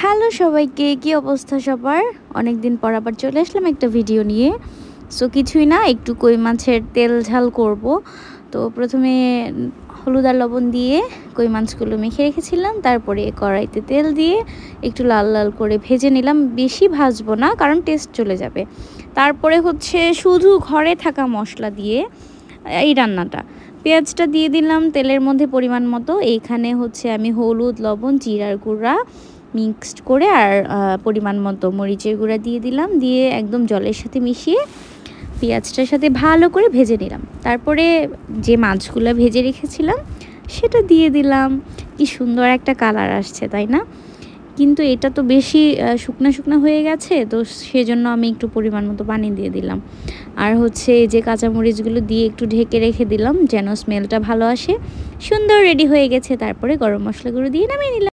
Hello সবাইকে, কি অবস্থা সবার? অনেক দিন পর আবার চলে আসলাম একটা ভিডিও নিয়ে। সো কিছুই না, একটু কই মাছের তেল ঝাল করব। তো প্রথমে হলুদ আর লবণ দিয়ে কই মাছগুলো মেখে রেখেছিলাম, তারপরে কড়াইতে তেল দিয়ে একটু লাল লাল করে ভেজে নিলাম। বেশি ভাজবো না, কারণ টেস্ট চলে যাবে। তারপরে হচ্ছে শুধু ঘরে থাকা মশলা দিয়ে এই রান্নাটা। পেঁয়াজটা দিয়ে দিলাম তেলের মধ্যে পরিমাণ মতো। এইখানে হচ্ছে আমি হলুদ, লবণ, জিরার গুঁড়া মিক্সড করে আর পরিমাণ মতো মরিচের গুঁড়া দিয়ে দিলাম, দিয়ে একদম জলের সাথে মিশিয়ে পেঁয়াজটার সাথে ভালো করে ভেজে নিলাম। তারপরে যে মাছগুলো ভেজে রেখেছিলাম সেটা দিয়ে দিলাম। কি সুন্দর একটা কালার আসছে, তাই না? কিন্তু এটা তো বেশি শুকনো শুকনো হয়ে গেছে, তো সেজন্য আমি একটু পরিমাণ মতো পানি দিয়ে দিলাম। আর হচ্ছে এই যে কাঁচামরিচগুলো দিয়ে একটু ঢেকে রেখে দিলাম যেন স্মেলটা ভালো আসে। সুন্দর রেডি হয়ে গেছে। তারপরে গরম মশলাগুলো দিয়ে নামিয়ে নিলাম।